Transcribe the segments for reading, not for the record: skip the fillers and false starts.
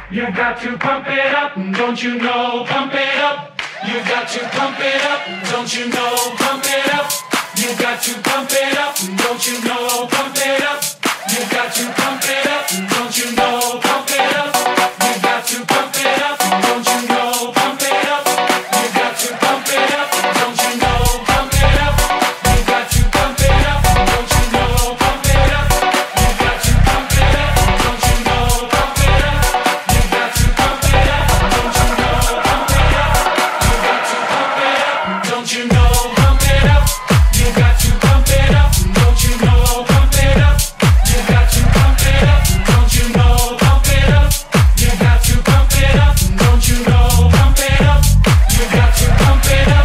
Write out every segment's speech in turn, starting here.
You got to pump it up, don't you know? Pump it up. You got to pump it up, don't you know? Pump it up. You got to pump it up, don't you know? Pump it up. You got to pump it up, don't you know? Pump it up. You got to pump it up, don't you know? Pump it up. You got to pump it up, don't you know? Pump it up. You got to pump it up, don't you know? Pump it up. You got to pump it up, don't you know? Pump it up. You got to pump it up, don't you know? Pump it up. You got to pump it up, don't you know? Pump it up. You got to pump it up, don't you know? Pump it up. You got to pump it up, don't you know? Pump it up. You got to pump it up, don't you know? Pump it up. You got to pump it up.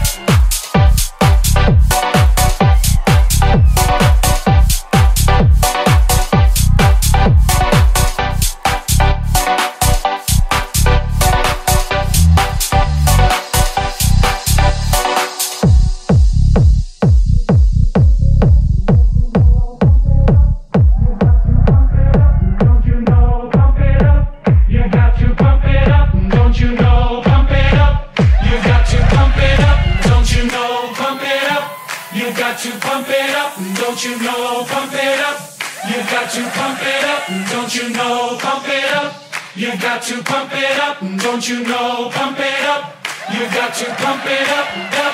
Don't you know? Pump it up. You got to pump it up, don't you know? Pump it up. You got to pump it up, don't you know? Pump it up. You got to pump it up, don't you know? Pump it up. You got to pump it up, don't you know? Pump it up. You got to pump it up, don't you know? Pump it up. You got to pump it up.